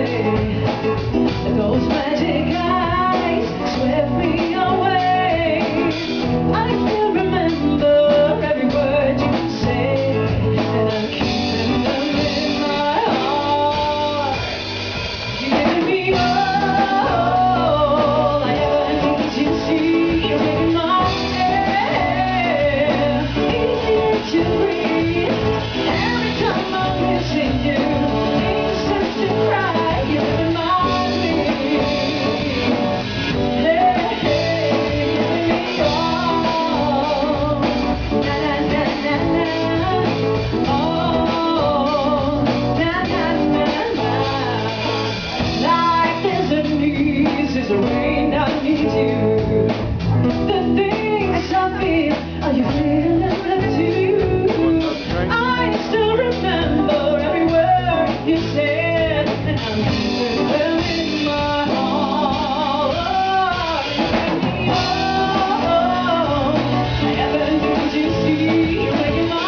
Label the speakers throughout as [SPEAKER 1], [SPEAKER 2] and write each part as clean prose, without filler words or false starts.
[SPEAKER 1] Those magic eyes swept me away. I still remember every word you say, and I'm keeping them in my heart. You're giving me all I ever need to see. You're making my air easier to breathe. Every time I'm missing you, it starts to cry. You're living my dream. Hey, giving me all. Na na na na na. Oh, na na na na. Life isn't easy, it's a rain. I need you. The things I feel, are you feeling them too? I still remember every word you said, and I'm keeping them in my heart. Oh, I ever need to see you making my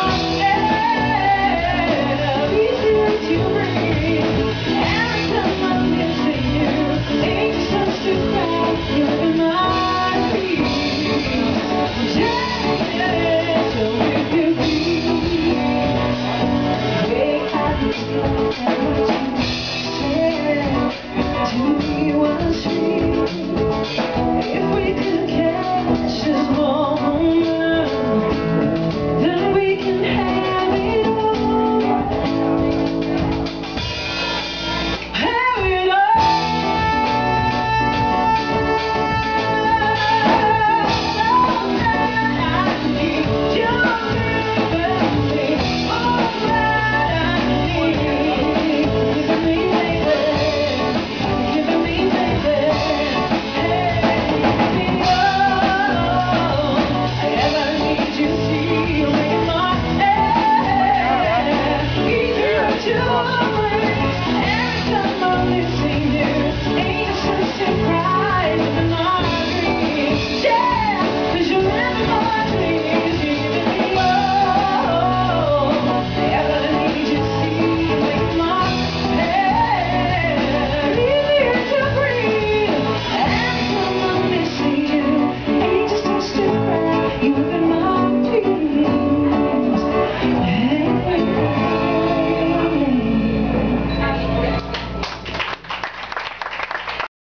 [SPEAKER 1] air easier to breathe. Every time I'm missing you, it starts to cry. You're in my dreams. Yeah, so if you please, wake up and